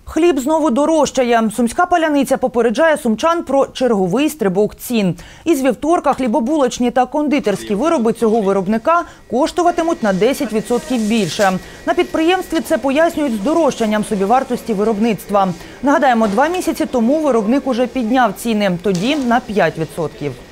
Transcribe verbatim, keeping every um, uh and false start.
Хліб знову дорожчає. Сумська паляниця попереджає сумчан про черговий стрибок цін. Із вівторка хлібобулочні та кондитерські вироби цього виробника коштуватимуть на десять відсотків більше. На підприємстві це пояснюють здорожчанням собівартості виробництва. Нагадаємо, два місяці тому виробник уже підняв ціни, тоді на п'ять відсотків.